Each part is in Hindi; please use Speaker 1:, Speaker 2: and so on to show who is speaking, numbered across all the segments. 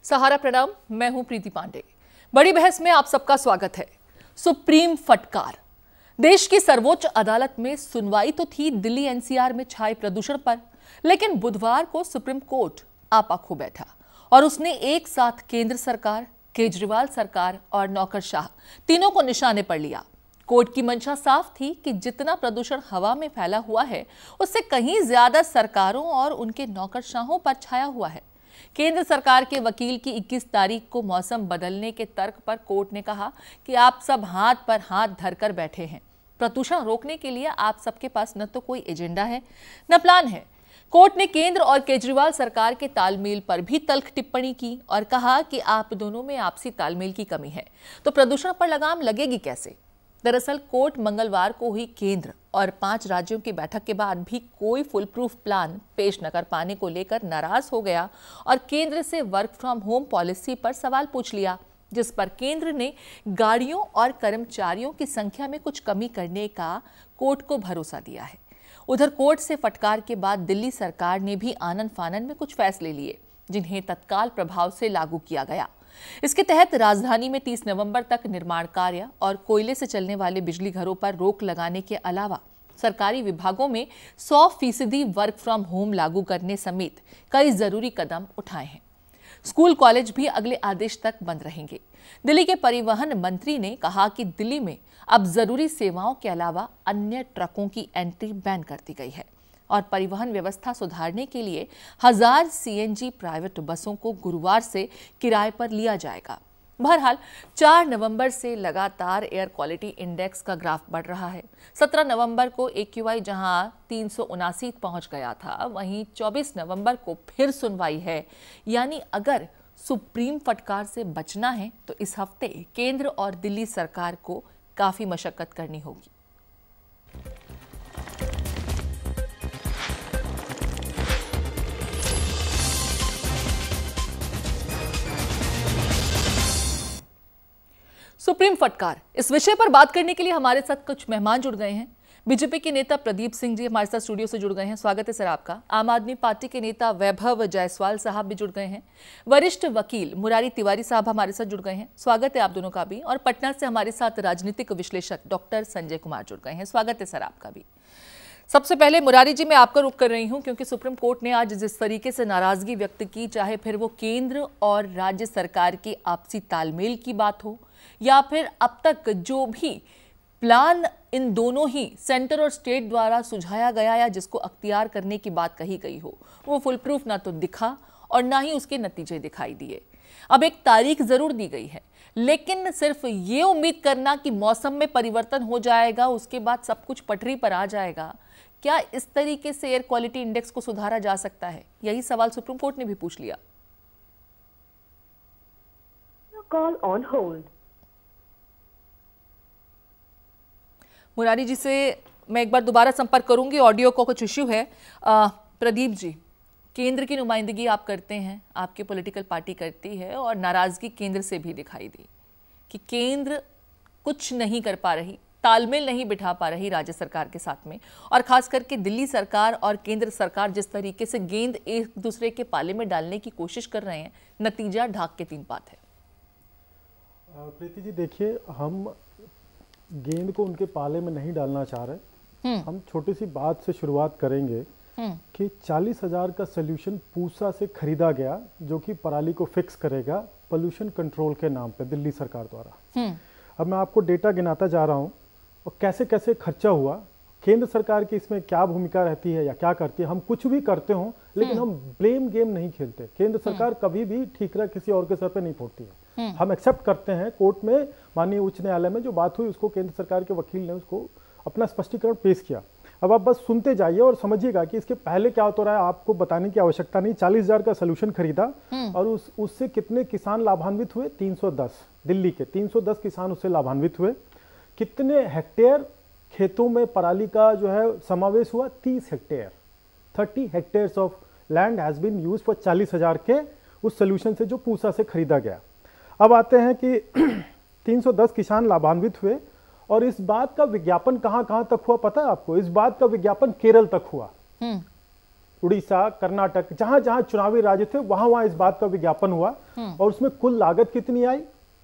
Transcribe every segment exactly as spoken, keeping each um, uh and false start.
Speaker 1: सहारा प्रणाम, मैं हूं प्रीति पांडे। बड़ी बहस में आप सबका स्वागत है। सुप्रीम फटकार। देश की सर्वोच्च अदालत में सुनवाई तो थी दिल्ली एनसीआर में छाए प्रदूषण पर, लेकिन बुधवार को सुप्रीम कोर्ट आपा खो बैठा और उसने एक साथ केंद्र सरकार, केजरीवाल सरकार और नौकरशाह तीनों को निशाने पर लिया। कोर्ट की मंशा साफ थी कि जितना प्रदूषण हवा में फैला हुआ है, उससे कहीं ज्यादा सरकारों और उनके नौकरशाहों पर छाया हुआ है। केंद्र सरकार के वकील की इक्कीस तारीख को मौसम बदलने के तर्क पर कोर्ट ने कहा कि आप सब हाथ पर हाथ धरकर बैठे हैं। प्रदूषण रोकने के लिए आप सबके पास न तो कोई एजेंडा है न प्लान है। कोर्ट ने केंद्र और केजरीवाल सरकार के तालमेल पर भी तल्ख टिप्पणी की और कहा कि आप दोनों में आपसी तालमेल की कमी है, तो प्रदूषण पर लगाम लगेगी कैसे। दरअसल कोर्ट मंगलवार को हुई केंद्र और पांच राज्यों की बैठक के बाद भी कोई फुल प्रूफ प्लान पेश न कर पाने को लेकर नाराज हो गया और केंद्र से वर्क फ्रॉम होम पॉलिसी पर सवाल पूछ लिया, जिस पर केंद्र ने गाड़ियों और कर्मचारियों की संख्या में कुछ कमी करने का कोर्ट को भरोसा दिया है। उधर कोर्ट से फटकार के बाद दिल्ली सरकार ने भी आनन फानन में कुछ फैसले लिए, जिन्हें तत्काल प्रभाव से लागू किया गया। इसके तहत राजधानी में तीस नवंबर तक निर्माण कार्य और कोयले से चलने वाले बिजली घरों पर रोक लगाने के अलावा सरकारी विभागों में सौ फीसदी वर्क फ्रॉम होम लागू करने समेत कई जरूरी कदम उठाए हैं। स्कूल कॉलेज भी अगले आदेश तक बंद रहेंगे। दिल्ली के परिवहन मंत्री ने कहा कि दिल्ली में अब जरूरी सेवाओं के अलावा अन्य ट्रकों की एंट्री बैन कर दी गई है और परिवहन व्यवस्था सुधारने के लिए हजार सीएनजी प्राइवेट बसों को गुरुवार से किराए पर लिया जाएगा। बहरहाल चार नवंबर से लगातार एयर क्वालिटी इंडेक्स का ग्राफ बढ़ रहा है। सत्रह नवंबर को एक्यूआई जहां तीन सौ उनासी पहुंच गया था, वहीं चौबीस नवंबर को फिर सुनवाई है। यानी अगर सुप्रीम फटकार से बचना है तो इस हफ्ते केंद्र और दिल्ली सरकार को काफी मशक्कत करनी होगी। सुप्रीम फटकार, इस विषय पर बात करने के लिए हमारे साथ कुछ मेहमान जुड़ गए हैं। बीजेपी के नेता प्रदीप सिंह जी हमारे साथ स्टूडियो से जुड़ गए हैं, स्वागत है सर आपका। आम आदमी पार्टी के नेता वैभव जायसवाल साहब भी जुड़ गए हैं। वरिष्ठ वकील मुरारी तिवारी साहब हमारे साथ जुड़ गए हैं, स्वागत है आप दोनों का भी। और पटना से हमारे साथ राजनीतिक विश्लेषक डॉक्टर संजय कुमार जुड़ गए हैं, स्वागत है सर आपका भी। सबसे पहले मुरारी जी, मैं आपका रुख कर रही हूं क्योंकि सुप्रीम कोर्ट ने आज जिस तरीके से नाराजगी व्यक्त की, चाहे फिर वो केंद्र और राज्य सरकार की आपसी तालमेल की बात हो या फिर अब तक जो भी प्लान इन दोनों ही सेंटर और स्टेट द्वारा सुझाया गया या जिसको अख्तियार करने की बात कही गई हो, वो फुल प्रूफ ना तो दिखा और ना ही उसके नतीजे दिखाई दिए। अब एक तारीख जरूर दी गई है, लेकिन सिर्फ ये उम्मीद करना कि मौसम में परिवर्तन हो जाएगा, उसके बाद सब कुछ पटरी पर आ जाएगा, क्या इस तरीके से एयर क्वालिटी इंडेक्स को सुधारा जा सकता है? यही सवाल सुप्रीम कोर्ट ने भी पूछ लिया।
Speaker 2: Call on hold.
Speaker 1: Murari ji से मैं एक बार दोबारा संपर्क करूंगी, ऑडियो को कुछ इश्यू है। आ, प्रदीप जी, केंद्र की नुमाइंदगी आप करते हैं, आपकी पॉलिटिकल पार्टी करती है और नाराजगी केंद्र से भी दिखाई दी कि केंद्र कुछ नहीं कर पा रही, तालमेल नहीं बिठा पा रही राज्य सरकार के साथ में, और खास करके दिल्ली सरकार और केंद्र सरकार जिस तरीके से गेंद एक दूसरे के पाले में डालने की कोशिश कर रहे हैं, नतीजा ढाक के तीन पात है।
Speaker 3: प्रीति जी देखिए, हम गेंद को उनके पाले में नहीं डालना चाह रहे। हम छोटी सी बात से शुरुआत करेंगे कि चालीस हजार का सोल्यूशन पूसा से खरीदा गया, जो कि पराली को फिक्स करेगा पोल्यूशन कंट्रोल के नाम पे दिल्ली सरकार द्वारा। अब मैं आपको डेटा गिनाता जा रहा हूँ और कैसे कैसे खर्चा हुआ, केंद्र सरकार की इसमें क्या भूमिका रहती है या क्या करती है। हम कुछ भी करते हो लेकिन हम ब्लेम गेम नहीं खेलते। केंद्र सरकार कभी भी ठीकरा किसी और के सर पे नहीं फोड़ती है। हम एक्सेप्ट करते हैं। कोर्ट में, माननीय उच्च न्यायालय में जो बात हुई, उसको केंद्र सरकार के वकील ने उसको अपना स्पष्टीकरण पेश किया। अब आप बस सुनते जाइए और समझिएगा कि इसके पहले क्या होता रहा है, आपको बताने की आवश्यकता नहीं। चालीस हजार का सोल्यूशन खरीदा और उस उससे कितने किसान लाभान्वित हुए? तीन सौ दस, दिल्ली के तीन सौ दस किसान उससे लाभान्वित हुए। कितने हेक्टेयर खेतों में पराली का जो है समावेश हुआ? तीस hectare. Thirty hectares of land has been used for चालीस हजार के उस सोल्यूशन से जो पूसा से खरीदा गया। अब आते हैं कि तीन सौ दस किसान लाभान्वित हुए और इस बात का विज्ञापन कहां कहां तक हुआ पता है आपको? इस बात का विज्ञापन केरल तक हुआ। उड़ीसा, कर्नाटक, जहां जहां चुनावी राज्य थे वहां वहां इस बात का विज्ञापन हुआ और उसमें कुल लागत कितनी आई?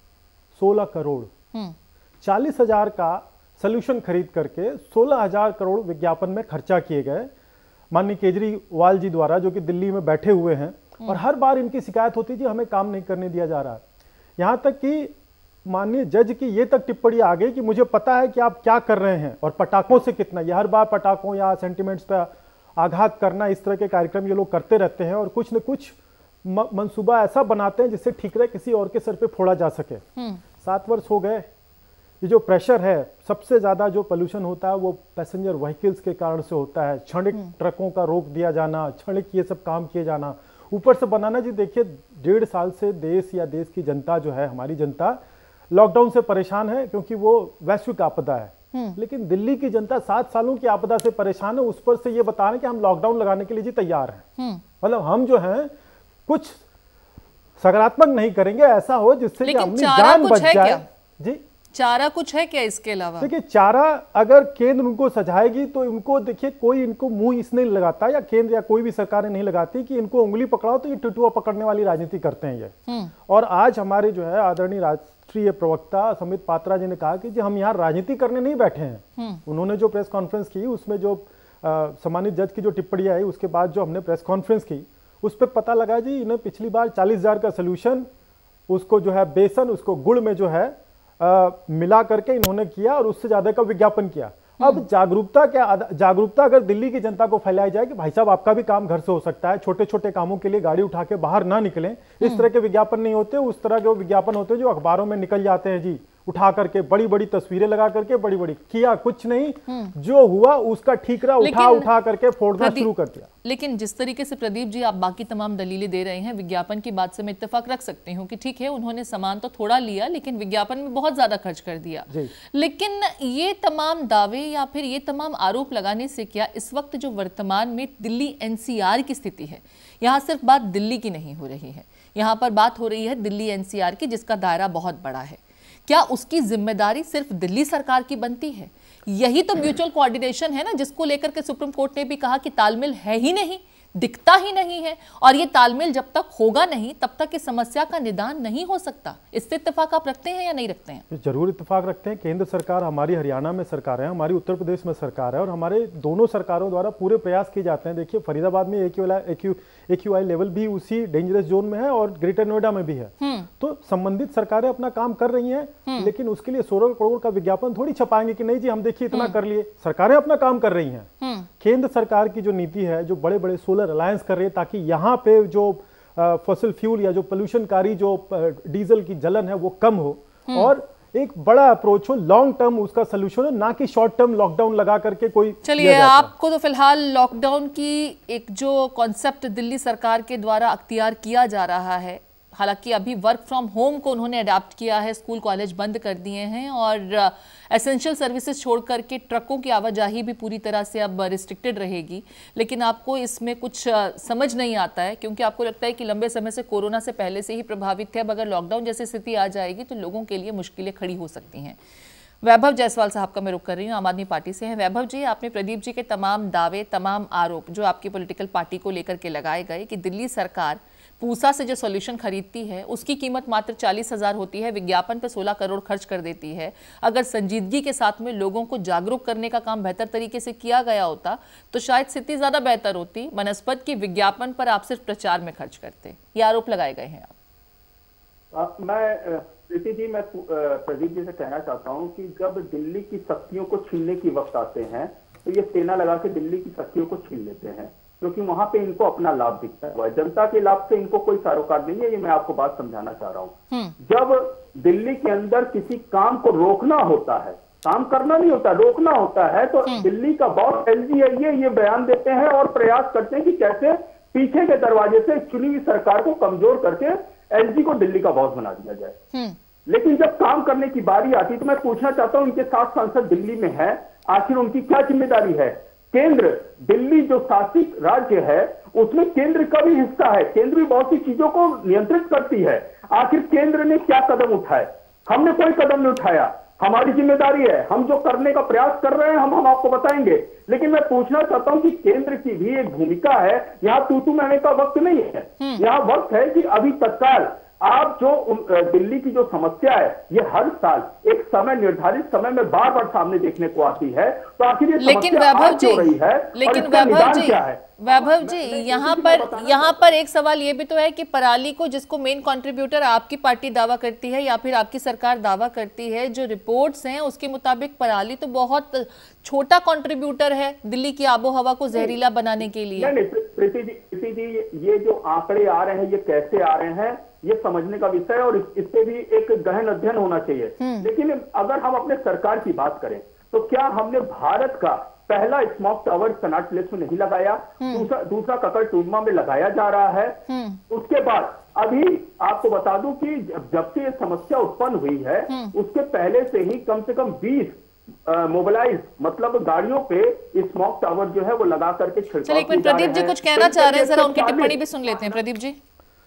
Speaker 3: सोलह करोड़। चालीस हजार का सोल्यूशन खरीद करके सोलह हजार करोड़ विज्ञापन में खर्चा किए गए माननीय केजरीवाल जी द्वारा, जो कि दिल्ली में बैठे हुए हैं। और हर बार इनकी शिकायत होती थी हमें काम नहीं करने दिया जा रहा। यहां तक कि माननीय जज की ये तक टिप्पणी आ गई कि मुझे पता है कि आप क्या कर रहे हैं और पटाखों से कितना। ये हर बार पटाखों या सेंटिमेंट्स पर आघात करना, इस तरह के कार्यक्रम ये लोग करते रहते हैं और कुछ न कुछ मंसूबा ऐसा बनाते हैं जिससे ठीकरे किसी और के सर पे फोड़ा जा सके। सात वर्ष हो गए। ये जो प्रेशर है, सबसे ज्यादा जो पोल्यूशन होता है वो पैसेंजर व्हीकल्स के कारण से होता है। क्षणिक ट्रकों का रोक दिया जाना, क्षणिक ये सब काम किए जाना, ऊपर से बनाना। जी देखिए, डेढ़ साल से देश या देश की जनता जो है, हमारी जनता लॉकडाउन से परेशान है क्योंकि वो वैश्विक आपदा है। लेकिन दिल्ली की जनता सात सालों की आपदा से परेशान है, उस पर से ये बता रहे हैं कि हम लॉकडाउन लगाने के लिए जी तैयार हैं। मतलब हम जो हैं कुछ सकारात्मक नहीं करेंगे ऐसा हो जिससे कि अपनी जान बच जाए। जी
Speaker 1: चारा कुछ है क्या इसके अलावा?
Speaker 3: देखिए, चारा अगर केंद्र उनको सजाएगी तो इनको, देखिए कोई इनको मुंह इसने लगाता या केंद्र या कोई भी सरकारें नहीं लगाती कि इनको उंगली पकड़ाओ तो ये टुटुआ पकड़ने वाली राजनीति करते हैं ये। और आज हमारे जो है आदरणीय राष्ट्रीय प्रवक्ता समित पात्रा जी ने कहा कि जी हम यहाँ राजनीति करने नहीं बैठे हैं। उन्होंने जो प्रेस कॉन्फ्रेंस की उसमें जो सम्मानित जज की जो टिप्पणी आई उसके बाद जो हमने प्रेस कॉन्फ्रेंस की उस पर पता लगा जी इन्हें पिछली बार चालीस हजार का सोल्यूशन, उसको जो है बेसन, उसको गुड़ में जो है आ, मिला करके इन्होंने किया और उससे ज्यादा का विज्ञापन किया। अब जागरूकता क्या, जागरूकता अगर दिल्ली की जनता को फैलाई जाए कि भाई साहब आपका भी काम घर से हो सकता है, छोटे छोटे कामों के लिए गाड़ी उठा के बाहर ना निकलें, इस तरह के विज्ञापन नहीं होते, उस तरह के विज्ञापन होते हैं जो अखबारों में निकल जाते हैं जी, उठा करके बड़ी बड़ी तस्वीरें लगा करके, बड़ी बड़ी किया कुछ नहीं, जो हुआ उसका ठीकरा उठा उठा करके फोड़ना शुरू कर दिया।
Speaker 1: लेकिन जिस तरीके से प्रदीप जी आप बाकी तमाम दलीलें दे रहे हैं, विज्ञापन की बात से मैं इत्तेफाक रख सकती हूँ कि ठीक है उन्होंने सामान तो थोड़ा लिया लेकिन विज्ञापन में बहुत ज्यादा खर्च कर दिया। लेकिन ये तमाम दावे या फिर ये तमाम आरोप लगाने से क्या इस वक्त जो वर्तमान में दिल्ली एनसीआर की स्थिति है, यहाँ सिर्फ बात दिल्ली की नहीं हो रही है, यहाँ पर बात हो रही है दिल्ली एनसीआर की जिसका दायरा बहुत बड़ा है, क्या उसकी जिम्मेदारी सिर्फ दिल्ली सरकार की बनती है? यही तो म्यूचुअल कोऑर्डिनेशन है ना, जिसको लेकर के सुप्रीम कोर्ट ने भी कहा कि तालमेल है ही नहीं, दिखता ही नहीं है, और ये तालमेल जब तक होगा नहीं तब तक इस समस्या का निदान नहीं हो सकता। इससे इत्तेफाक आप रखते हैं या नहीं रखते हैं?
Speaker 3: जरूर इत्तेफाक रखते हैं। केंद्र सरकार, हमारी हरियाणा में सरकार है, हमारी उत्तर प्रदेश में सरकार है और हमारे दोनों सरकारों द्वारा पूरे प्रयास किए जाते हैं। देखिए फरीदाबाद में ए क्यू आई लेवल भी उसी डेंजरस जोन में है और ग्रेटर नोएडा में भी है। तो संबंधित सरकारें अपना काम कर रही हैं, लेकिन उसके लिए सोलह करोड़ का विज्ञापन थोड़ी छपाएंगे कि नहीं जी हम देखिए इतना कर लिए। सरकारें अपना काम कर रही हैं। केंद्र सरकार की जो नीति है, जो बड़े बड़े सोलर अलायंस कर रही है ताकि यहाँ पे जो फॉसिल फ्यूल या जो पोल्यूशनकारी जो डीजल की जलन है वो कम हो और एक बड़ा अप्रोच हो, लॉन्ग टर्म उसका सोल्यूशन हो, ना कि शॉर्ट टर्म लॉकडाउन लगा करके कोई।
Speaker 1: चलिए, आपको तो फिलहाल लॉकडाउन की एक जो कॉन्सेप्ट दिल्ली सरकार के द्वारा अख्तियार किया जा रहा है, हालांकि अभी वर्क फ्रॉम होम को उन्होंने अडैप्ट किया है, स्कूल कॉलेज बंद कर दिए हैं और एसेंशियल सर्विसेज छोड़ करके ट्रकों की आवाजाही भी पूरी तरह से अब रिस्ट्रिक्टेड रहेगी। लेकिन आपको इसमें कुछ समझ नहीं आता है क्योंकि आपको लगता है कि लंबे समय से कोरोना से पहले से ही प्रभावित थे, अब अगर लॉकडाउन जैसी स्थिति आ जाएगी तो लोगों के लिए मुश्किलें खड़ी हो सकती हैं। वैभव जायसवाल साहब का मैं रुख कर रही हूँ, आम आदमी पार्टी से हैं। वैभव जी, आपने प्रदीप जी के तमाम दावे, तमाम आरोप जो आपकी पॉलिटिकल पार्टी को लेकर के लगाए गए कि दिल्ली सरकार पूसा से जो सॉल्यूशन खरीदती है उसकी कीमत मात्र चालीस हजार होती है, विज्ञापन पर सोलह करोड़ खर्च कर देती है। अगर संजीदगी के साथ में लोगों को जागरूक करने का काम बेहतर तरीके से किया गया होता तो शायद स्थिति ज्यादा बेहतर होती, बनस्पत की विज्ञापन पर आप सिर्फ प्रचार में खर्च करते। ये आरोप लगाए गए हैं आप।
Speaker 4: आ, मैं प्रीति जी, मैं प्रदीप जी से कहना चाहता हूं कि जब दिल्ली की शक्तियों को छीनने की वक्त आते हैं तो ये सेना लगा के दिल्ली की शक्तियों को छीन लेते हैं क्योंकि वहां पे इनको अपना लाभ दिखता है। जनता के लाभ से इनको कोई सरोकार नहीं है, ये मैं आपको बात समझाना चाह रहा हूं। जब दिल्ली के अंदर किसी काम को रोकना होता है, काम करना नहीं होता, रोकना होता है, तो दिल्ली का बॉस एलजी है ये ये बयान देते हैं और प्रयास करते हैं कि कैसे पीछे के दरवाजे से चुनी हुई सरकार को कमजोर करके एलजी को दिल्ली का बॉस बना दिया जाए। लेकिन जब काम करने की बारी आती तो मैं पूछना चाहता हूं, इनके सात सांसद दिल्ली में है, आखिर उनकी क्या जिम्मेदारी है? केंद्र, दिल्ली जो शासित राज्य है उसमें केंद्र का भी हिस्सा है, केंद्र भी बहुत सी चीजों को नियंत्रित करती है। आखिर केंद्र ने क्या कदम उठाए? हमने कोई कदम नहीं उठाया। हमारी जिम्मेदारी है, हम जो करने का प्रयास कर रहे हैं हम हम आपको बताएंगे। लेकिन मैं पूछना चाहता हूं कि केंद्र की भी एक भूमिका है, यहाँ तू तू मैंने का वक्त नहीं है, यहाँ वक्त है कि अभी तत्काल आप जो दिल्ली की जो समस्या है ये हर साल एक समय निर्धारित समय में बार बार सामने देखने को आती है, तो आखिर ये
Speaker 1: लेकिन
Speaker 4: समस्या
Speaker 1: वैभव
Speaker 4: आ क्यों रही है,
Speaker 1: लेकिन
Speaker 4: और इसका
Speaker 1: वैभव
Speaker 4: निदान
Speaker 1: जी
Speaker 4: क्या है?
Speaker 1: वैभव जी यहाँ पर यहाँ पर एक सवाल ये भी तो है कि पराली को, जिसको मेन कंट्रीब्यूटर आपकी पार्टी दावा करती है या फिर आपकी सरकार दावा करती है, जो रिपोर्ट्स हैं उसके मुताबिक पराली तो बहुत छोटा कंट्रीब्यूटर है दिल्ली की आबोहवा को जहरीला बनाने के लिए।
Speaker 4: नहीं नहीं प्रीति जी, प्रीति जी ये जो आंकड़े आ रहे हैं ये कैसे आ रहे हैं ये समझने का विषय है और इस, इस पे भी एक गहन अध्ययन होना चाहिए। लेकिन अगर हम अपने सरकार की बात करें तो क्या हमने भारत का पहला स्मोक टावर कनॉट प्लेस में नहीं लगाया, दूसरा दूसरा ककरटुम्बा में लगाया जा रहा है। उसके बाद अभी आपको बता दूं कि जब से ये समस्या उत्पन्न हुई है उसके पहले से ही कम से कम बीस मोबिलाइज मतलब गाड़ियों पे स्मोक टावर जो है वो लगा करके छिड़काव।
Speaker 1: चलिए एक मिनट, प्रदीप जी कुछ कहना चाह रहे हैं, जरा उनकी टिप्पणी भी सुन लेते हैं। प्रदीप जी।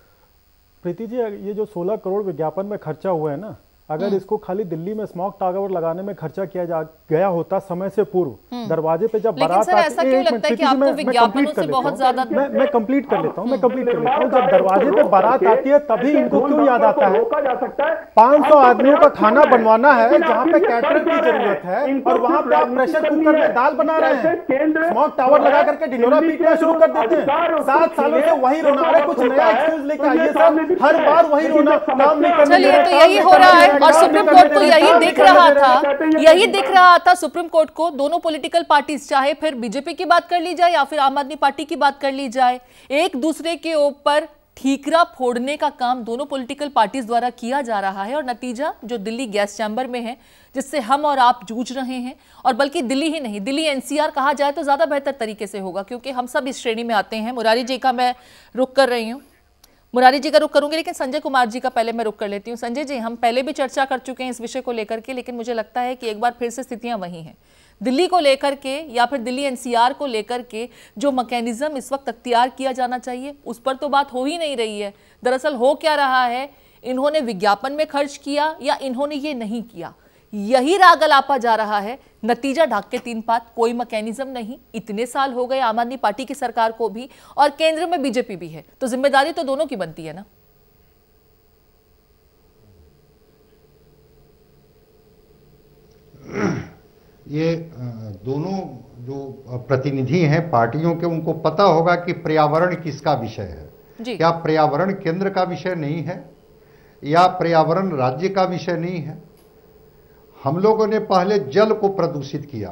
Speaker 3: प्रीति जी, ये जो सोलह करोड़ विज्ञापन में खर्चा हुआ है ना, अगर इसको खाली दिल्ली में स्मोक टावर लगाने में खर्चा किया जा गया होता समय से पूर्व, दरवाजे पे जब बारात आती,
Speaker 1: ऐसा क्यों लगता है कि आपको विज्ञापनों से बहुत ज्यादा
Speaker 3: मैं मैं कंप्लीट कर लेता हूं मैं कंप्लीट कर लेता हूं जब दरवाजे पे बारात आती है तभी इनको क्यों याद आता है पाँच सौ आदमियों का खाना बनवाना है जहां पे कैटरर की जरूरत है और वहां पे आप प्रेशर कुकर में दाल बना रहे हैं, स्मोक टावर लगा करके ढिंडोरा पीटना शुरू कर देते हैं। सात सालों से वही रोना, अरे कुछ नया एक्सक्यूज लेके आइए साहब, हर बार वही रोना, काम नहीं करने।
Speaker 1: चलिए तो यही हो रहा है और सुप्रीम कोर्ट को यही दिख रहा था, यही दिख रहा था सुप्रीम कोर्ट को। दोनों पॉलिटिकल पार्टीज, चाहे फिर बीजेपी की बात कर ली जाए या फिर आम आदमी पार्टी की बात कर ली जाए, एक दूसरे के ऊपर ठीकरा फोड़ने का काम दोनों पॉलिटिकल पार्टीज द्वारा किया जा रहा है। और नतीजा जो दिल्ली गैस चैम्बर में है, जिससे हम और आप जूझ रहे हैं, और बल्कि दिल्ली ही नहीं, दिल्ली एनसीआर कहा जाए तो ज्यादा बेहतर तरीके से होगा क्योंकि हम सब इस श्रेणी में आते हैं। मुरारी जी का मैं रुख कर रही हूँ, मुरारी जी का रुख करूंगी, लेकिन संजय कुमार जी का पहले मैं रुख कर लेती हूँ। संजय जी, हम पहले भी चर्चा कर चुके हैं इस विषय को लेकर के, लेकिन मुझे लगता है कि एक बार फिर से स्थितियां वही हैं। दिल्ली को लेकर के या फिर दिल्ली एनसीआर को लेकर के जो मैकेनिज्म इस वक्त अख्तियार किया जाना चाहिए उस पर तो बात हो ही नहीं रही है। दरअसल हो क्या रहा है, इन्होंने विज्ञापन में खर्च किया या इन्होंने ये नहीं किया, यही राग अलापा जा रहा है। नतीजा ढाक के तीन पात, कोई मैकेनिज्म नहीं। इतने साल हो गए आम आदमी पार्टी की सरकार को भी और केंद्र में बीजेपी भी है, तो जिम्मेदारी तो दोनों की बनती है ना।
Speaker 5: ये दोनों जो प्रतिनिधि हैं पार्टियों के, उनको पता होगा कि पर्यावरण किसका विषय है। क्या पर्यावरण केंद्र का विषय नहीं है या पर्यावरण राज्य का विषय नहीं है? हम लोगों ने पहले जल को प्रदूषित किया,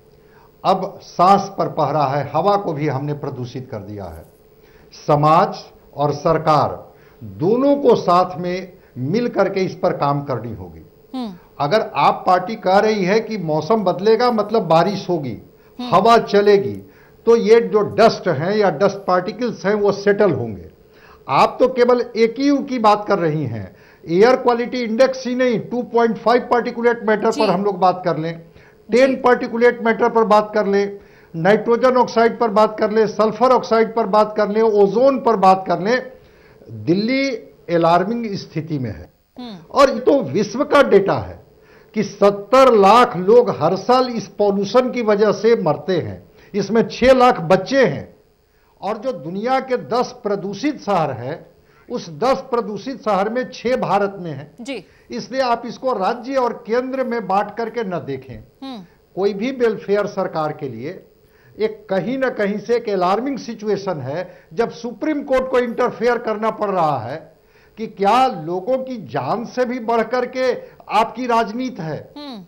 Speaker 5: अब सांस पर पहरा है, हवा को भी हमने प्रदूषित कर दिया है। समाज और सरकार दोनों को साथ में मिल करके इस पर काम करनी होगी। अगर आप पार्टी कह रही है कि मौसम बदलेगा मतलब बारिश होगी, हवा चलेगी, तो ये जो डस्ट हैं या डस्ट पार्टिकल्स हैं वो सेटल होंगे। आप तो केवल एक ही की बात कर रही हैं, एयर क्वालिटी इंडेक्स ही नहीं, two point five particulate matter पर हम लोग बात कर लें, टेन पार्टिकुलेट मैटर पर बात कर लें, नाइट्रोजन ऑक्साइड पर बात कर लें, सल्फर ऑक्साइड पर बात कर लें, ओजोन पर बात कर लें। दिल्ली अलार्मिंग स्थिति में है और ये तो विश्व का डेटा है कि सत्तर लाख लोग हर साल इस पॉल्यूशन की वजह से मरते हैं, इसमें छह लाख बच्चे हैं। और जो दुनिया के दस प्रदूषित शहर है, उस दस प्रदूषित शहर में छह भारत में है जी। इसलिए आप इसको राज्य और केंद्र में बांट करके न देखें। कोई भी वेलफेयर सरकार के लिए एक कहीं ना कहीं से एक अलार्मिंग सिचुएशन है जब सुप्रीम कोर्ट को इंटरफेयर करना पड़ रहा है कि क्या लोगों की जान से भी बढ़कर के आपकी राजनीति है।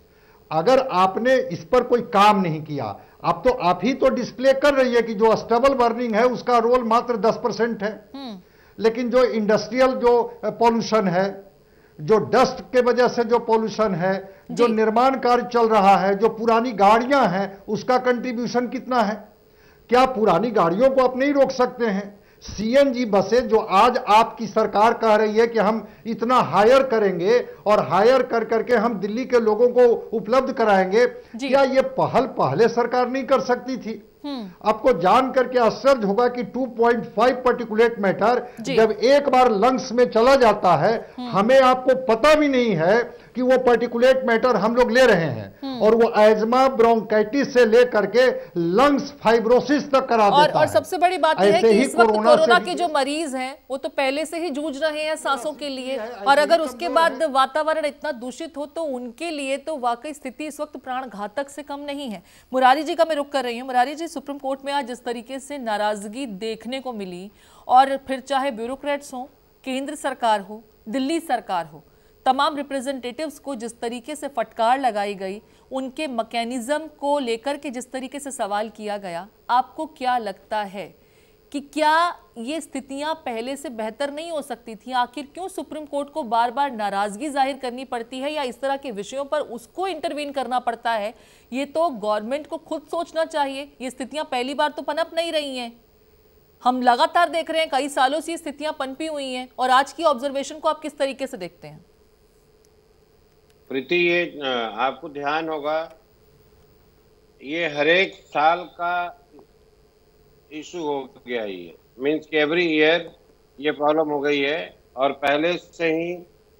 Speaker 5: अगर आपने इस पर कोई काम नहीं किया, आप तो आप ही तो डिस्प्ले कर रही है कि जो स्टबल बर्निंग है उसका रोल मात्र दस परसेंट है, लेकिन जो इंडस्ट्रियल जो पॉल्यूशन है, जो डस्ट के वजह से जो पॉल्यूशन है, जो निर्माण कार्य चल रहा है, जो पुरानी गाड़ियां हैं, उसका कंट्रीब्यूशन कितना है? क्या पुरानी गाड़ियों को आप नहीं रोक सकते हैं? सीएनजी बसें जो आज आपकी सरकार कह रही है कि हम इतना हायर करेंगे और हायर कर करके हम दिल्ली के लोगों को उपलब्ध कराएंगे, क्या ये पहल पहले सरकार नहीं कर सकती थी? आपको जान करके आश्चर्य होगा कि two point five particulate matter जब एक बार लंग्स में चला जाता है, हमें आपको पता भी नहीं है कि वो पर्टिकुलेट मैटर हम लोग ले रहे हैं और वो एजमा ब्रोंकाइटिस से लेकर के लंग्स फाइब्रोसिस तक करा
Speaker 1: और,
Speaker 5: देता
Speaker 1: और
Speaker 5: है।
Speaker 1: सबसे बड़ी बात यह है कि इस वक्त कोरोना के जो मरीज हैं वो तो पहले से ही जूझ रहे हैं सांसों के लिए, और अगर उसके बाद वातावरण इतना दूषित हो तो उनके लिए तो वाकई स्थिति इस वक्त प्राण घातक से कम नहीं है। मुरारी जी का मैं रुख कर रही हूँ। मुरारी जी, सुप्रीम कोर्ट में आज जिस तरीके से नाराजगी देखने को मिली, और फिर चाहे ब्यूरोक्रेट्स हो, केंद्र सरकार हो, दिल्ली सरकार हो, तमाम रिप्रेजेंटेटिव्स को जिस तरीके से फटकार लगाई गई, उनके मैकेनिज्म को लेकर के जिस तरीके से सवाल किया गया, आपको क्या लगता है कि क्या ये स्थितियां पहले से बेहतर नहीं हो सकती थी? आखिर क्यों सुप्रीम कोर्ट को बार बार नाराजगी जाहिर करनी पड़ती है, या इस तरह के विषयों पर उसको इंटरवीन करना पड़ता है? ये तो गवर्नमेंट को खुद सोचना चाहिए। ये स्थितियां पहली बार तो पनप नहीं रही हैं, हम लगातार देख रहे हैं, कई सालों से ये स्थितियां पनपी हुई हैं। और आज की ऑब्जर्वेशन को आप किस तरीके से देखते हैं?
Speaker 6: प्रीति, ये आपको ध्यान होगा, ये हर एक साल का इशू हो गया, ये मीन्स कि एवरी ईयर ये प्रॉब्लम हो गई है, और पहले से ही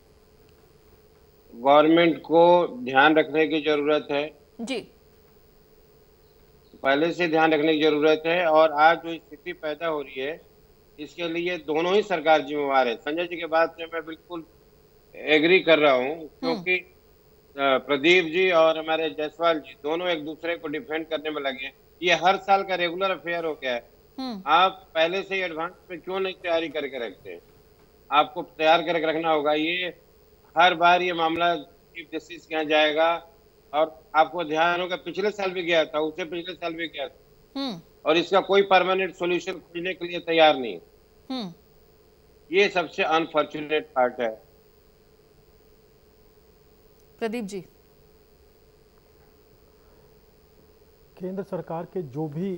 Speaker 6: गवर्नमेंट को ध्यान रखने की जरूरत है
Speaker 1: जी,
Speaker 6: पहले से ध्यान रखने की जरूरत है। और आज जो स्थिति पैदा हो रही है, इसके लिए दोनों ही सरकार जिम्मेवार है। संजय जी के बात से मैं बिल्कुल एग्री कर रहा हूँ, क्योंकि प्रदीप जी और हमारे जायसवाल जी दोनों एक दूसरे को डिफेंड करने में लगे। ये हर साल का रेगुलर अफेयर हो गया है। आप पहले से ही एडवांस में क्यों नहीं तैयारी करके रखते हैं? आपको तैयार करके रखना होगा। ये हर बार ये मामला चीफ जस्टिस के यहाँ जाएगा, और आपको ध्यान होगा पिछले साल भी गया था, उससे पिछले साल भी गया था, और इसका कोई परमानेंट सॉल्यूशन खोजने के लिए तैयार नहीं। ये सबसे अनफॉर्चुनेट पार्ट है।
Speaker 1: प्रदीप जी,
Speaker 3: केंद्र सरकार के जो भी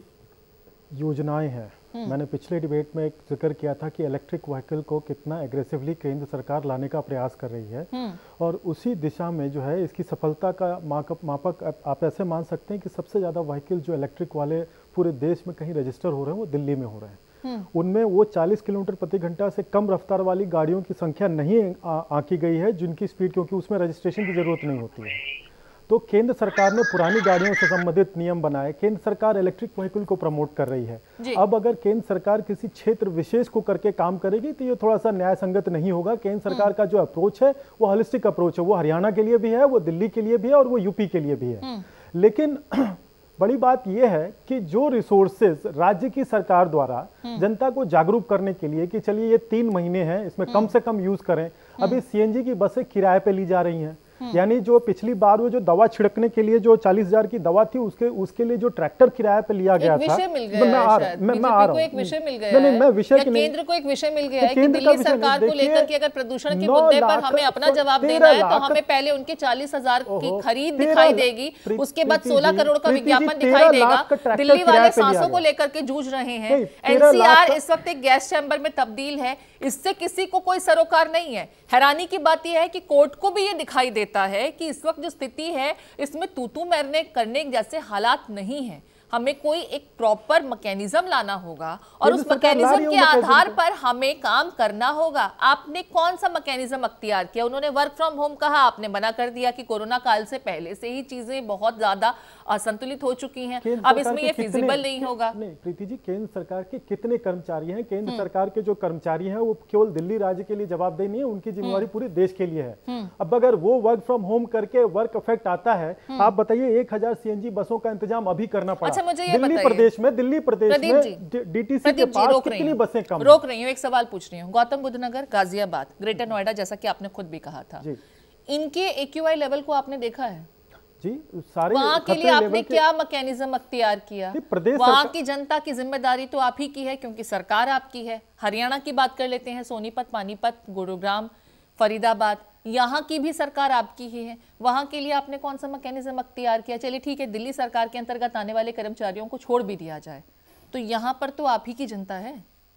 Speaker 3: योजनाएं हैं, मैंने पिछले डिबेट में एक जिक्र किया था कि इलेक्ट्रिक व्हीकल को कितना एग्रेसिवली केंद्र सरकार लाने का प्रयास कर रही है, और उसी दिशा में जो है इसकी सफलता का मापक मापक आप ऐसे मान सकते हैं कि सबसे ज़्यादा व्हीकल जो इलेक्ट्रिक वाले पूरे देश में कहीं रजिस्टर हो रहे हैं वो दिल्ली में हो रहे हैं। उनमें वो चालीस किलोमीटर प्रति घंटा से कम रफ्तार वाली गाड़ियों की संख्या नहीं आंकी गई है जिनकी स्पीड, क्योंकि उसमें रजिस्ट्रेशन की जरूरत नहीं होती है। तो केंद्र सरकार ने पुरानी गाड़ियों से संबंधित नियम बनाए। केंद्र सरकार इलेक्ट्रिक व्हीकल को प्रमोट कर रही है। अब अगर केंद्र सरकार किसी क्षेत्र विशेष को करके काम करेगी तो ये थोड़ा सा न्याय संगत नहीं होगा। केंद्र सरकार का जो अप्रोच है वो होलिस्टिक अप्रोच है, वो हरियाणा के लिए भी है, वो दिल्ली के लिए भी है, और वो यूपी के लिए भी है। लेकिन बड़ी बात यह है कि जो रिसोर्सेज राज्य की सरकार द्वारा जनता को जागरूक करने के लिए कि चलिए ये तीन महीने हैं, इसमें कम से कम यूज करें। अभी सीएनजी की बसें किराए पे ली जा रही हैं, यानी जो पिछली बार वो जो दवा छिड़कने के लिए जो चालीस हजार की दवा थी उसके उसके लिए जो ट्रैक्टर किराए पे लिया गया था,
Speaker 1: मैं आ रहा हूं, मैं मैं आ रहा हूं, एक विषय मिल गया है, मैं विषय की केंद्र को एक विषय मिल गया है कि दिल्ली सरकार को लेकर के अगर प्रदूषण के मुद्दे पर हमें अपना जवाब देना है तो हमें पहले उनके चालीस हजार की खरीद दिखाई देगी, उसके बाद सोलह करोड़ का विज्ञापन दिखाई देगा। दिल्ली वाले सांसों को लेकर के जूझ रहे हैं। एनसीआर इस वक्त एक गैस चैम्बर में तब्दील है, इससे किसी को कोई सरोकार नहीं है। हैरानी की बात यह है कि कोर्ट को भी ये दिखाई देता है कि इस वक्त जो स्थिति है इसमें तूतू मैरने करने जैसे हालात नहीं है। हमें कोई एक प्रॉपर मैकेनिज्म लाना होगा और उस मैकेनिज्म के आधार पर हमें काम करना होगा। आपने कौन सा मैकेनिज्म अख्तियार किया? उन्होंने वर्क फ्रॉम होम कहा, आपने मना कर दिया कि कोरोना काल से पहले से ही चीजें बहुत ज्यादा असंतुलित हो चुकी हैं, अब इसमें ये फिजिबल नहीं होगा।
Speaker 3: नहीं प्रीति जी, केंद्र सरकार के कितने कर्मचारी हैं? केंद्र सरकार के जो कर्मचारी हैं वो केवल दिल्ली राज्य के लिए जवाबदेही नहीं है, उनकी जिम्मेवारी पूरे देश के लिए है। अब अगर वो वर्क फ्रॉम होम करके वर्क इफेक्ट आता है, आप बताइए एक हजार सीएनजी बसों का इंतजाम अभी करना पड़ा।
Speaker 1: अच्छा, मुझे ये
Speaker 3: दिल्ली प्रदेश में दिल्ली प्रदेश में डीटीसी के पास कितनी बसें कम?
Speaker 1: रोक रही हूँ, एक सवाल पूछ रही हूँ। गौतम बुद्ध नगर, गाजियाबाद, ग्रेटर नोएडा, जैसा कि आपने खुद भी कहा था, इनके एक्यूआई लेवल को आपने देखा है
Speaker 3: जी? सारे
Speaker 1: वहां के लिए आपने क्या मैकेनिज्म अख्तियार किया? वहां की जनता की जिम्मेदारी तो आप ही की है क्योंकि सरकार आपकी है। हरियाणा की बात कर लेते हैं, सोनीपत, पानीपत, गुरुग्राम, फरीदाबाद, यहाँ की भी सरकार आपकी ही है। वहां के लिए आपने कौन सा मैकेनिज्म अख्तियार किया? चलिए ठीक है, दिल्ली सरकार के अंतर्गत आने वाले कर्मचारियों को छोड़ भी दिया जाए, तो यहाँ पर तो आप ही की जनता है।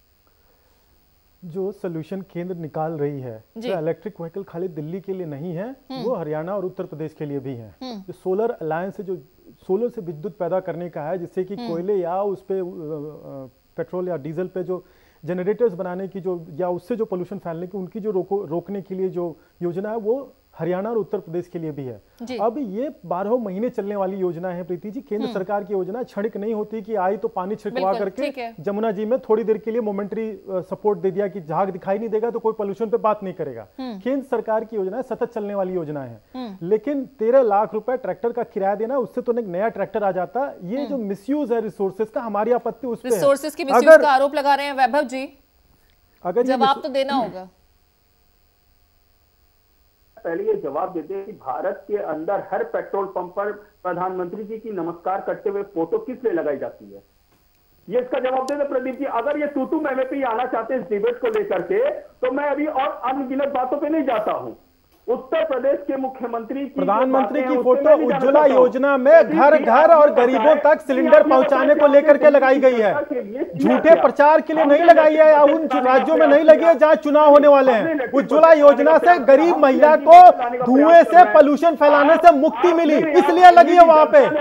Speaker 3: जो सोल्यूशन केंद्र निकाल रही है, तो इलेक्ट्रिक व्हीकल खाली दिल्ली के लिए नहीं है, वो हरियाणा और उत्तर प्रदेश के लिए भी है। जो सोलर अलायंस जो सोलर से विद्युत पैदा करने का है, जिससे कि कोयले या उस पे पेट्रोल या डीजल पे जो जनरेटर्स बनाने की जो या उससे जो पोल्यूशन फैलने की उनकी जो रोको रोकने के लिए जो योजना है वो हरियाणा और उत्तर प्रदेश के लिए भी है। अब ये बारह महीने चलने वाली योजना है प्रीति जी, केंद्र सरकार की योजना। क्षणिक नहीं होती कि आई तो पानी छिड़कवा करके जमुना जी में थोड़ी देर के लिए मोमेंट्री सपोर्ट दे दिया कि झाग दिखाई नहीं देगा तो कोई पोल्यूशन पे बात नहीं करेगा। केंद्र सरकार की योजना है, सतत चलने वाली योजना है। लेकिन तेरह लाख रुपए ट्रैक्टर का किराया देना, उससे तो एक नया ट्रैक्टर आ जाता। ये जो मिसयूज है रिसोर्सेज का, हमारी आपत्ति उस पर है।
Speaker 1: रिसोर्सेज की मिसयूज का आरोप लगा रहे हैं वैभव जी,
Speaker 3: अगर
Speaker 1: जवाब तो देना होगा।
Speaker 4: पहले ये जवाब देते कि भारत के अंदर हर पेट्रोल पंप पर प्रधानमंत्री जी की नमस्कार करते हुए फोटो किस लिए लगाई जाती है, ये इसका जवाब दे दे प्रदीप जी। अगर ये टू टू मैमे पे आना चाहते हैं इस डिबेट को लेकर के, तो मैं अभी और अनगिनत बातों पे नहीं जाता हूं। उत्तर प्रदेश के मुख्यमंत्री की
Speaker 3: प्रधानमंत्री की फोटो उज्ज्वला योजना में घर घर और गरीबों तक सिलेंडर पहुंचाने को लेकर के लगाई गई है। झूठे प्रचार के लिए नहीं लगाई है, या उन राज्यों में नहीं लगी है जहां चुनाव होने वाले हैं। उज्ज्वला योजना से गरीब महिला को धुएं से, पोल्यूशन फैलाने से मुक्ति मिली, इसलिए लगी है वहां पे।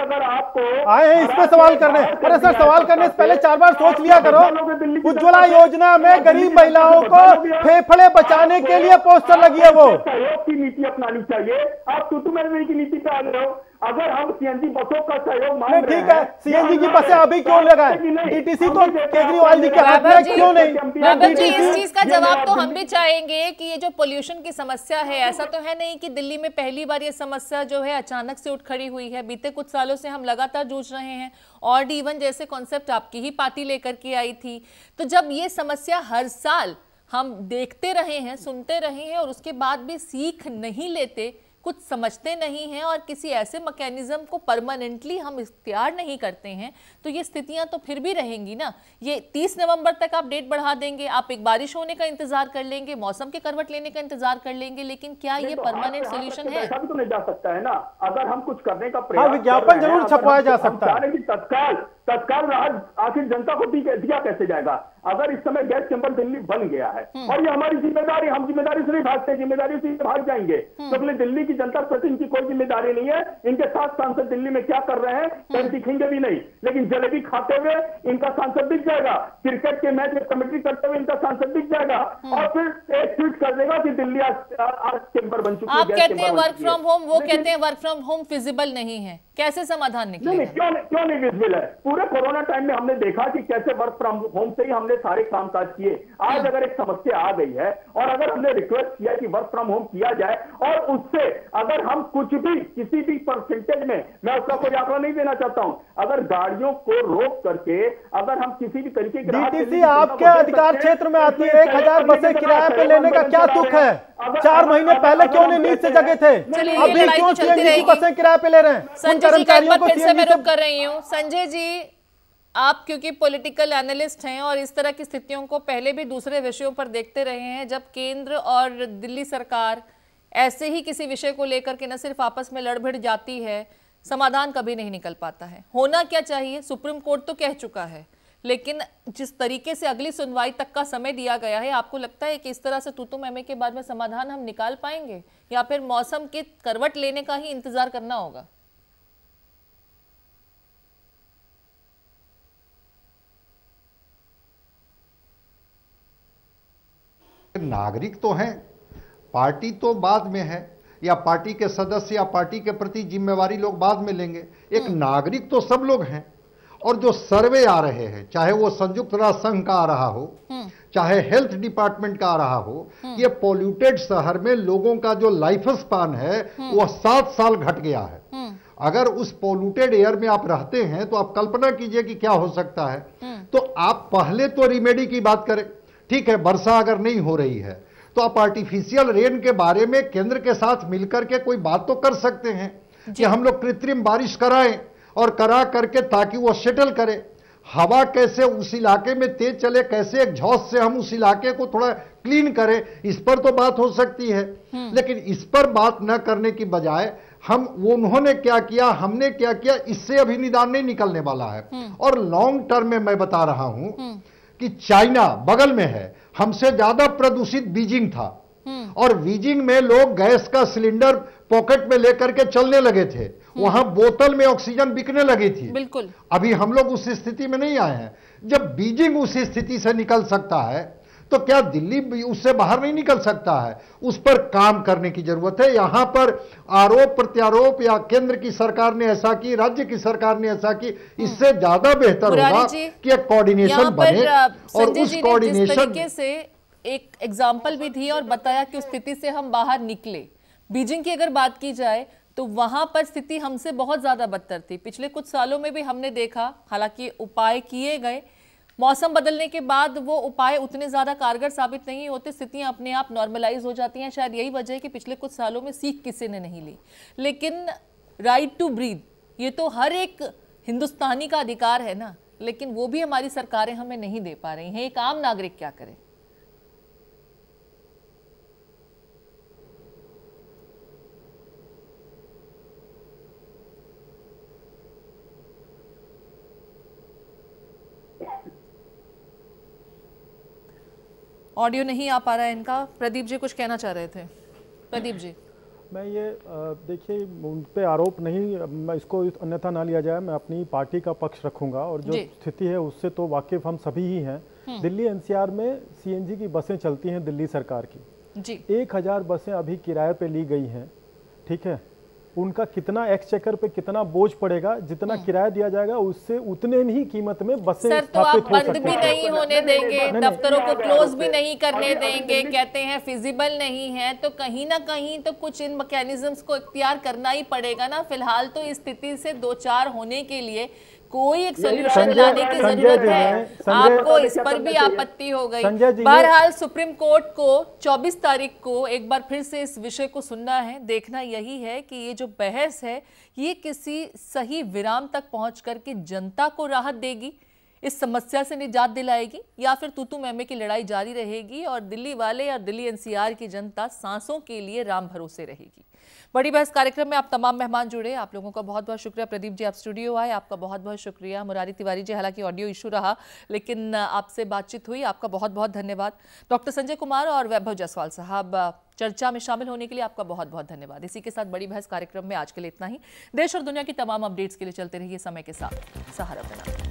Speaker 3: आए हैं इस पे सवाल करने। अरे सर, सवाल करने से पहले चार बार सोच लिया करो। उज्ज्वला योजना में गरीब महिलाओं को फेफड़े बचाने के लिए पोस्टर लगी है, वो
Speaker 4: की नीति अपनानी चाहिए। आप टूटू मैमे की नीति पे आ गए हो। अगर हम सीएनजी बसों का सहयोग मांग रहे हैं,
Speaker 3: ठीक है, सीएनजी की बसें अभी क्यों लगाए? डीटीसी तो केजरीवाल जी के हाथ में क्यों नहीं?
Speaker 1: वैभव जी, इस चीज का जवाब तो हम भी चाहेंगे कि ये जो पोल्यूशन की समस्या है, ऐसा तो है नहीं कि दिल्ली में पहली बार ये समस्या जो है अचानक से उठ खड़ी हुई है। बीते कुछ सालों से हम लगातार जूझ रहे हैं, और डी वन जैसे कॉन्सेप्ट आपकी ही पार्टी लेकर के आई थी। तो जब ये समस्या हर साल हम देखते रहे हैं, सुनते रहे हैं, और उसके बाद भी सीख नहीं लेते, कुछ समझते नहीं हैं, और किसी ऐसे मैकेनिज्म को परमानेंटली हम इख्तियार नहीं करते हैं, तो ये स्थितियां तो फिर भी रहेंगी ना। ये तीस नवंबर तक आप डेट बढ़ा देंगे, आप एक बारिश होने का इंतजार कर लेंगे, मौसम के करवट लेने का इंतजार कर लेंगे, लेकिन क्या ये परमानेंट सोल्यूशन है?
Speaker 4: ऐसा भी तो नहीं जा सकता है ना। अगर हम कुछ करने का प्रयास,
Speaker 3: विज्ञापन जरूर छपवाया जा सकता है,
Speaker 4: तत्काल तत्काल राहत आखिर जनता को दिया कैसे जाएगा? अगर इस समय गैस चैंबर दिल्ली बन गया है, और ये हमारी जिम्मेदारी, हम जिम्मेदारी से नहीं भागते, जिम्मेदारी से भाग जाएंगे, तो अगले दिल्ली की जनता प्रति इनकी कोई जिम्मेदारी नहीं है। इनके साथ सांसद दिल्ली में क्या कर रहे हैं कभी दिखेंगे भी नहीं, लेकिन जलेबी खाते हुए इनका सांसद दिख जाएगा, क्रिकेट के मैच में कमेंट्री करते हुए इनका सांसद दिख जाएगा, और फिर एक ट्वीट कर देगा कि दिल्ली आज चैंबर बन चुकी है।
Speaker 1: आप कहते हैं वर्क फ्रॉम होम, वो कहते हैं वर्क फ्रॉम होम फिजिबल नहीं है, कैसे समाधान निकलेगा?
Speaker 4: क्यों क्यों नहीं विजिबल है? पूरे कोरोना टाइम में हमने देखा कि कैसे वर्क फ्रॉम होम से ही हमने सारे कामकाज किए। आज अगर एक समस्या आ गई है, और अगर हमने रिक्वेस्ट किया कि वर्क फ्रॉम होम किया जाए, और उससे अगर हम कुछ भी किसी भी परसेंटेज में, मैं उसका कोई आंकड़ा नहीं देना चाहता हूं, अगर गाड़ियों को रोक करके अगर हम किसी भी तरीके की
Speaker 3: डीटीसी आपके अधिकार क्षेत्र में आती है, एक हजार बसें किराए पे लेने का क्या तुक है? चार महीने पहले क्यों नहीं नींद से जगे थे? अभी क्यों सीएनजी की बसें किराए पे ले रहे हैं?
Speaker 1: संजय जी का एक बार फिर से मैं रुक कर रही हूँ। संजय जी, आप क्योंकि पॉलिटिकल एनालिस्ट हैं और इस तरह की स्थितियों को पहले भी दूसरे विषयों पर देखते रहे हैं, जब केंद्र और दिल्ली सरकार ऐसे ही किसी विषय को लेकर के न सिर्फ आपस में लड़ भिड़ जाती है, समाधान कभी नहीं निकल पाता है। होना क्या चाहिए, सुप्रीम कोर्ट तो कह चुका है, लेकिन जिस तरीके से अगली सुनवाई तक का समय दिया गया है, आपको लगता है कि इस तरह से तूतू मैमे के बाद में समाधान हम निकाल पाएंगे, या फिर मौसम के करवट लेने का ही इंतजार करना होगा?
Speaker 5: नागरिक तो हैं, पार्टी तो बाद में है, या पार्टी के सदस्य या पार्टी के प्रति जिम्मेवारी लोग बाद में लेंगे। एक नागरिक तो सब लोग हैं। और जो सर्वे आ रहे हैं, चाहे वो संयुक्त राष्ट्र संघ का आ रहा हो, चाहे हेल्थ डिपार्टमेंट का आ रहा हो, ये पोल्यूटेड शहर में लोगों का जो लाइफ स्पान है वो सात साल घट गया है। अगर उस पोल्यूटेड एयर में आप रहते हैं तो आप कल्पना कीजिए कि क्या हो सकता है। तो आप पहले तो रिमेडी की बात करें, ठीक है, वर्षा अगर नहीं हो रही है तो आप आर्टिफिशियल रेन के बारे में केंद्र के साथ मिलकर के कोई बात तो कर सकते हैं कि हम लोग कृत्रिम बारिश कराएं, और करा करके ताकि वो सेटल करे। हवा कैसे उस इलाके में तेज चले, कैसे एक झौस से हम उस इलाके को थोड़ा क्लीन करें, इस पर तो बात हो सकती है। लेकिन इस पर बात न करने की बजाय हम वो उन्होंने क्या किया, हमने क्या किया, इससे अभी निदान नहीं निकलने वाला है। और लॉन्ग टर्म में मैं बता रहा हूं कि चाइना बगल में है, हमसे ज्यादा प्रदूषित बीजिंग था, और बीजिंग में लोग गैस का सिलेंडर पॉकेट में लेकर के चलने लगे थे, वहां बोतल में ऑक्सीजन बिकने लगी थी।
Speaker 1: बिल्कुल।
Speaker 5: अभी हम लोग उस स्थिति में नहीं आए हैं। जब बीजिंग उस स्थिति से निकल सकता है तो क्या दिल्ली उससे बाहर नहीं निकल सकता है? उस पर काम करने की जरूरत है। यहां पर आरोप प्रत्यारोप या केंद्र की सरकार ने ऐसा की, राज्य की सरकार ने ऐसा की, इससे ज्यादा बेहतर होगा कि एक कोऑर्डिनेशन बने और उस कोऑर्डिनेशन
Speaker 1: तरीके से एक एग्जाम्पल भी दी और बताया कि उस स्थिति से हम बाहर निकले। बीजिंग की अगर बात की जाए तो वहां पर स्थिति हमसे बहुत ज्यादा बदतर थी। पिछले कुछ सालों में भी हमने देखा, हालांकि उपाय किए गए, मौसम बदलने के बाद वो उपाय उतने ज्यादा कारगर साबित नहीं होते, स्थितियां अपने आप नॉर्मलाइज हो जाती हैं। शायद यही वजह है कि पिछले कुछ सालों में सीख किसी ने नहीं ली। लेकिन राइट टू ब्रीथ, ये तो हर एक हिंदुस्तानी का अधिकार है ना, लेकिन वो भी हमारी सरकारें हमें नहीं दे पा रही हैं। एक आम नागरिक क्या करे? ऑडियो नहीं आ पा रहा है इनका। प्रदीप जी कुछ कहना चाह रहे थे। प्रदीप जी,
Speaker 3: मैं ये देखिए उन पे आरोप नहीं, मैं इसको अन्यथा ना लिया जाए, मैं अपनी पार्टी का पक्ष रखूंगा और जो स्थिति है उससे तो वाकिफ हम सभी ही हैं। दिल्ली एनसीआर में सीएनजी की बसें चलती हैं दिल्ली सरकार की जी। एक हजार बसें अभी किराए पे ली गई हैं, ठीक है। उनका कितना एक्सचेकर पे कितना बोझ पड़ेगा, जितना किराया दिया जाएगा उससे उतने ही कीमत में बसें
Speaker 1: सर तो आप बंद भी नहीं होने देंगे, दफ्तरों को क्लोज भी नहीं करने देंगे, कहते हैं फिजिबल नहीं है, तो कहीं ना कहीं तो कुछ इन मैकेनिज्म्स को इख्तियार करना ही पड़ेगा ना। फिलहाल तो इस स्थिति से दो चार होने के लिए कोई एक सोल्यूशन लाने की जरूरत है। आपको इस पर भी आपत्ति हो गई। बहरहाल सुप्रीम कोर्ट को चौबीस तारीख को एक बार फिर से इस विषय को सुनना है। देखना यही है कि ये जो बहस है ये किसी सही विराम तक पहुंच करके जनता को राहत देगी, इस समस्या से निजात दिलाएगी, या फिर तू तू मैमे की लड़ाई जारी रहेगी और दिल्ली वाले और दिल्ली एनसीआर की जनता सांसों के लिए राम भरोसे रहेगी। बड़ी बहस कार्यक्रम में आप तमाम मेहमान जुड़े, आप लोगों का बहुत बहुत शुक्रिया। प्रदीप जी आप स्टूडियो आए, आपका बहुत बहुत शुक्रिया। मुरारी तिवारी जी, हालांकि ऑडियो इशू रहा लेकिन आपसे बातचीत हुई, आपका बहुत बहुत धन्यवाद। डॉक्टर संजय कुमार और वैभव जायसवाल साहब, चर्चा में शामिल होने के लिए आपका बहुत बहुत धन्यवाद। इसी के साथ बड़ी बहस कार्यक्रम में आज के लिए इतना ही। देश और दुनिया की तमाम अपडेट्स के लिए चलते रहिए समय के साथ सहारा बना।